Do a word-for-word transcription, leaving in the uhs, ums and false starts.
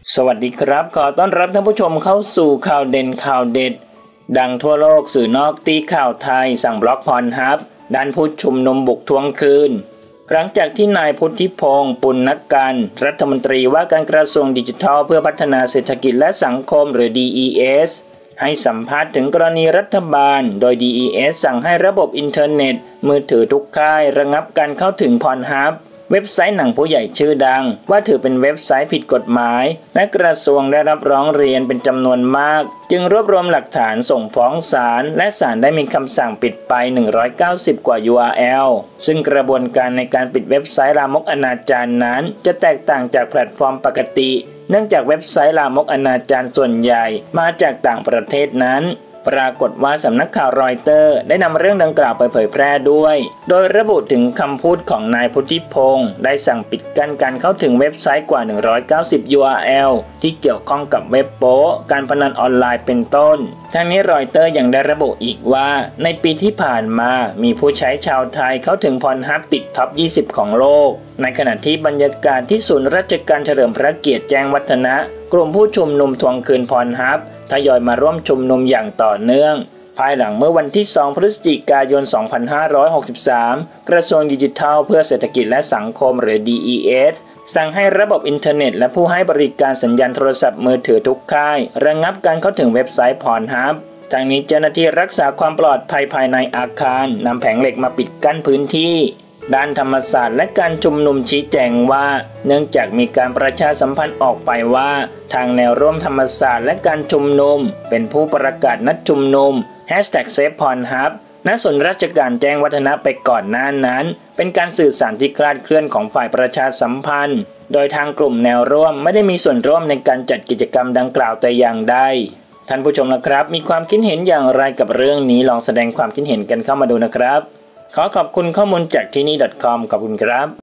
สวัสดีครับขอต้อนรับท่านผู้ชมเข้าสู่ข่าวเด่นข่าวเด็ดดังทั่วโลกสื่อนอกตีข่าวไทยสั่งบล็อกพรฮับด้านผู้ชุมนุมบุกทวงคืนหลังจากที่นายพุทธิพงษ์ปุณณกันรัฐมนตรีว่าการกระทรวงดิจิทัลเพื่อพัฒนาเศรษฐกิจและสังคมหรือ ดี อี เอส ให้สัมภาษณ์ถึงกรณีรัฐบาลโดย ดี อี เอส สั่งให้ระบบอินเทอร์เน็ตมือถือทุกค่ายระงับการเข้าถึงพรฮับเว็บไซต์หนังผู้ใหญ่ชื่อดังว่าถือเป็นเว็บไซต์ผิดกฎหมายและกระทรวงได้รับร้องเรียนเป็นจำนวนมากจึงรวบรวมหลักฐานส่งฟ้องศาลและศาลได้มีคำสั่งปิดไปหนึ่งร้อยเก้าสิบกว่า ยู อาร์ แอล ซึ่งกระบวนการในการปิดเว็บไซต์ลามกอนาจารนั้นจะแตกต่างจากแพลตฟอร์มปกติเนื่องจากเว็บไซต์ลามกอนาจารส่วนใหญ่มาจากต่างประเทศนั้นปรากฏว่าสำนักข่าวรอยเตอร์ได้นำเรื่องดังกล่าวไปเผยแพร่ด้วยโดยระบุถึงคำพูดของนายพุทธิพงษ์ได้สั่งปิดกั้นการเข้าถึงเว็บไซต์กว่าหนึ่งร้อยเก้าสิบ ยู อาร์ แอล ที่เกี่ยวข้องกับเว็บโป๊การพนันออนไลน์เป็นต้นทั้งนี้รอยเตอร์ยังได้ระบุอีกว่าในปีที่ผ่านมามีผู้ใช้ชาวไทยเข้าถึงพรฮับติดท็อปยี่สิบของโลกในขณะที่บรรยากาศที่ศูนย์ราชการเฉลิมพระเกียรติแจ้งวัฒนะกลุ่มผู้ชุมนุมทวงคืนพรฮับทยอยมาร่วมชุมนุมอย่างต่อเนื่องภายหลังเมื่อวันที่สองพฤศจิกายนสองพันห้าร้อยหกสิบสามกระทรวงดิจิทัลเพื่อเศรษฐกิจและสังคมหรือ ดี อี เอส สั่งให้ระบบอินเทอร์เน็ตและผู้ให้บริการสัญญาณโทรศัพท์มือถือทุกค่ายระงับการเข้าถึงเว็บไซต์พรฮับทั้งนี้เจ้าหน้าที่รักษาความปลอดภัยภายในอาคารนำแผงเหล็กมาปิดกั้นพื้นที่ด้านธรรมศาสตร์และการชุมนุมชี้แจงว่าเนื่องจากมีการประชาสัมพันธ์ออกไปว่าทางแนวร่วมธรรมศาสตร์และการชุมนุมเป็นผู้ประกาศนัดชุมนุม แฮชแท็ก เซฟ พรฮับ ณ ศูนย์ราชการแจ้งวัฒนะไปก่อนหน้านั้นเป็นการสื่อสารที่คลาดเคลื่อนของฝ่ายประชาสัมพันธ์โดยทางกลุ่มแนวร่วมไม่ได้มีส่วนร่วมในการจัดกิจกรรมดังกล่าวแต่อย่างใดท่านผู้ชมนะครับมีความคิดเห็นอย่างไรกับเรื่องนี้ลองแสดงความคิดเห็นกันเข้ามาดูนะครับขอขอบคุณข้อมูลจากที่นี่ .com ขอบคุณครับ